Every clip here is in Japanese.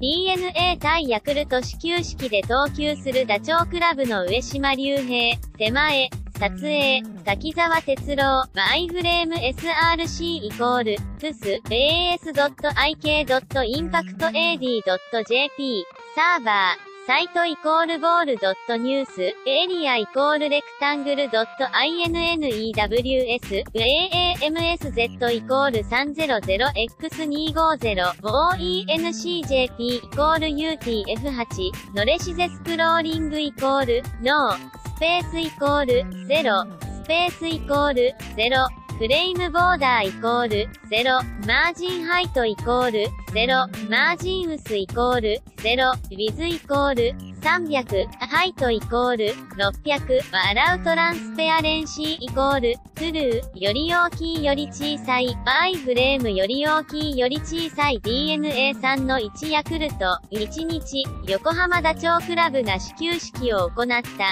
DNA 対ヤクルト始球式で投球するダチョウ倶楽部の上島竜兵、手前、撮影、滝沢哲郎、マイフレーム SRC= tus.ik.impact.ad.jp、サーバー、サイト=ボール.news、エリア=レクタングル.innews、AAMSZ=300X250、OENCJP=UTF8、ノレシゼスクローリング=ノー、スペース=0、スペース=0、フレームボーダー=0、マージンハイト=0、マージンウス=0、ウィズ=300、ハイト=600、笑うトランスペアレンシー=トゥルー、より大きいより小さい、アイフレームより大きいより小さい DNA3-1 ヤクルト、1日、横浜ダチョウ倶楽部が始球式を行った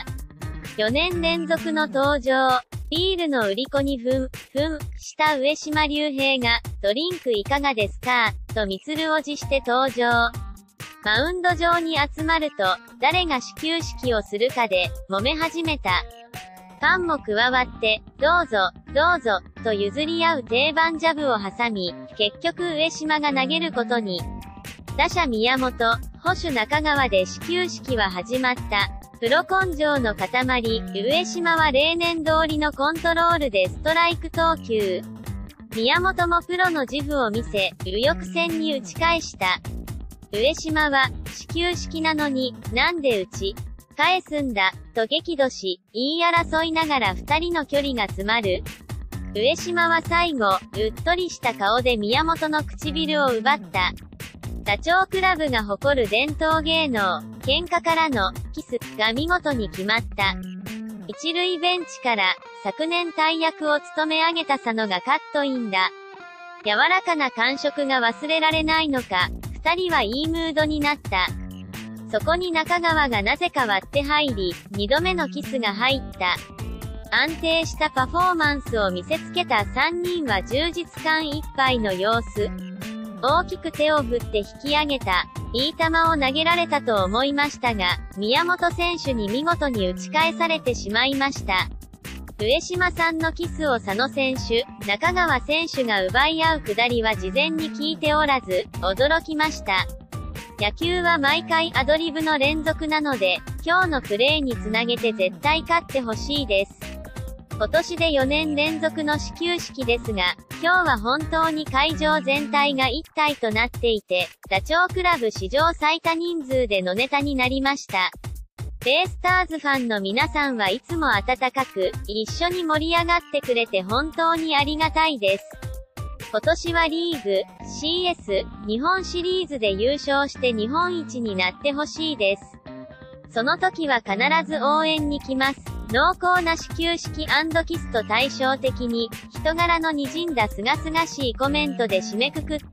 。4年連続の登場。ビールの売り子にした上島竜兵が、ドリンクいかがですかとミスるおじして登場。マウンド上に集まると、誰が始球式をするかで、揉め始めた。ファンも加わって、どうぞ、どうぞ、と譲り合う定番ジャブを挟み、結局上島が投げることに。打者宮本、捕手中川で始球式は始まった。プロ根性の塊、上島は例年通りのコントロールでストライク投球。宮本もプロの自負を見せ、右翼線に打ち返した。上島は、始球式なのに、なんで打ち返すんだ、と激怒し、言い争いながら二人の距離が詰まる。上島は最後、うっとりした顔で宮本の唇を奪った。ダチョウ倶楽部が誇る伝統芸能、喧嘩からのキスが見事に決まった。一塁ベンチから、昨年大役を務め上げた佐野がカットインだ。柔らかな感触が忘れられないのか、二人はいいムードになった。そこに中川がなぜか割って入り、二度目のキスが入った。安定したパフォーマンスを見せつけた三人は充実感いっぱいの様子。大きく手を振って引き上げた。いい球を投げられたと思いましたが、宮本選手に見事に打ち返されてしまいました。上島さんのキスを佐野選手、中川選手が奪い合うくだりは事前に聞いておらず、驚きました。野球は毎回アドリブの連続なので、今日のプレーにつなげて絶対勝ってほしいです。今年で4年連続の始球式ですが、今日は本当に会場全体が一体となっていて、ダチョウ倶楽部史上最多人数でのネタになりました。ベイスターズファンの皆さんはいつも温かく、一緒に盛り上がってくれて本当にありがたいです。今年はリーグ、CS、日本シリーズで優勝して日本一になってほしいです。その時は必ず応援に来ます。濃厚な始球式&キスと対照的に、人柄の滲んだ清々しいコメントで締めくくった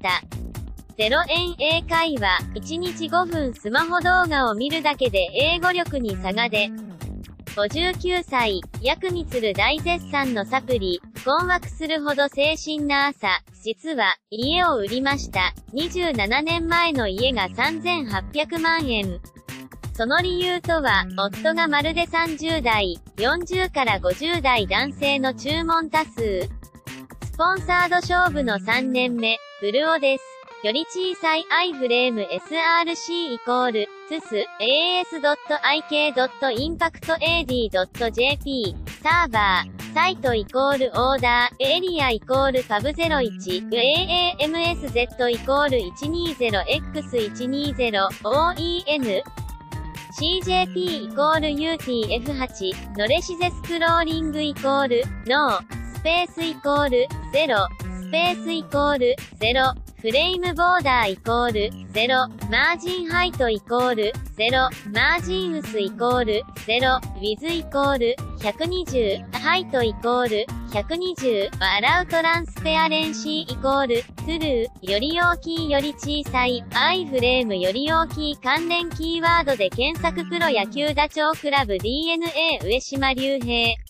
。0円英会話、1日5分スマホ動画を見るだけで英語力に差が出。59歳、薬味鶴大絶賛のサプリ、困惑するほど精神な朝、実は、家を売りました。27年前の家が3800万円。その理由とは、夫がまるで30代、40から50代男性の注文多数。スポンサード勝負の3年目、ブルオです。より小さいアイフレーム SRC= tus.ik.impact.ad.jp サーバー、サイト=オーダー、エリア=パブ01、AAMSZ=120X120、OEN CJP=UTF8、ノレシゼスクローリング=ノー、スペース=0、スペース=0、フレームボーダー=0、マージンハイト=0、マージンウス=0、ウィズ=120、ハイト=120、笑うトランスペアレンシー=トゥルー、より大きいより小さい、アイフレームより大きい関連キーワードで検索。プロ野球ダチョウ倶楽部 DNA 上島竜兵。